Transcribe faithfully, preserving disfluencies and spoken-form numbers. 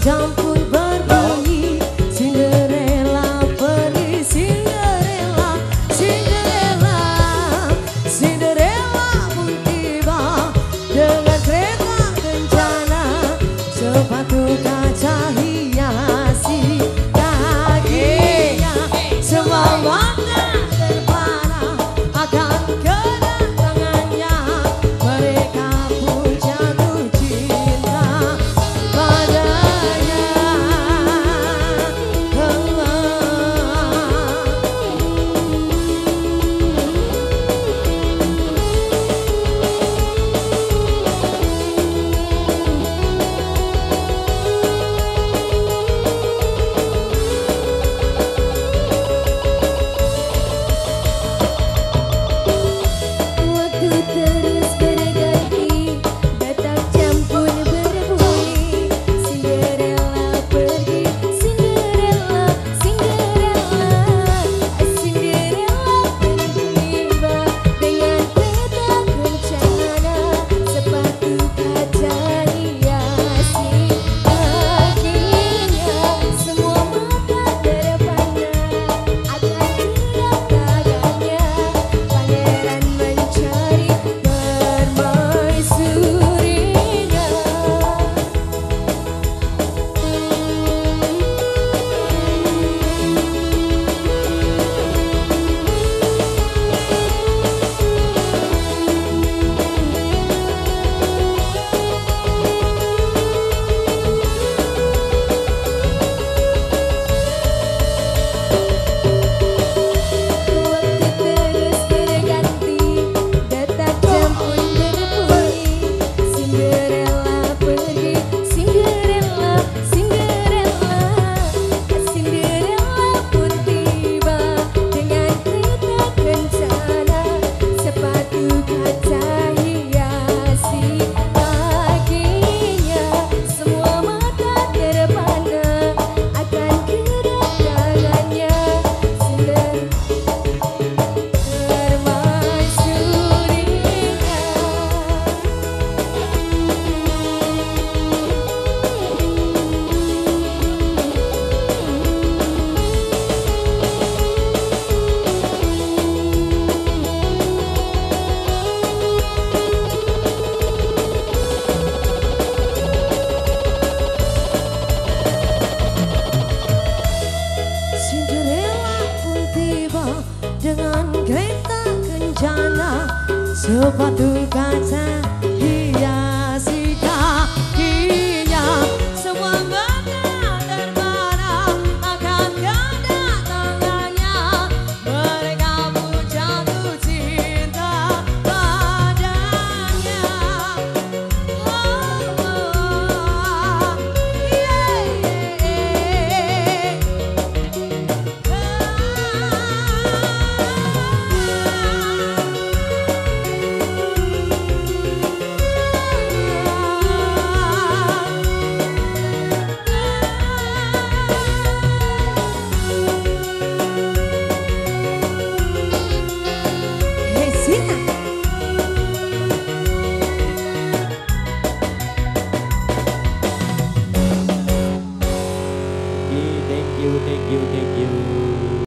campur berbunyi. Cinderella pergi, Cinderella, Cinderella, Cinderella pun tiba dengan kereta kencana. Sepatu kaca hiasi kakinya, semua warna terpana akan kedatangannya. Mereka pun jatuh cinta padanya. Waktu terus berganti, detak jam pun berbunyi. Cinderella pergi, Cinderella, Cinderella, Cinderella pun tiba dengan kereta kencana. Sepatu kaca hiasi kakinya, semua mata terpana akan kedatangannya. Pangeran mencari permaisurinya. Waktu terus berganti, detak jam pun berbunyi. Cinderella pergi, Cinderella, Cinderella, Cinderella pun tiba dengan kereta kencana. Sepatu kaca hiasi kakinya, semua mata terpana akan kedatangannya. Cinderella pun tiba dengan kereta kencana. Sepatu kaca hiasi kakinya, semua mata terpana akan kedatangannya. Mereka pun jatuh cinta padanya. Oh, oh, yeah, yeah. Hey, Sina. Oke, thank you, thank you, thank you.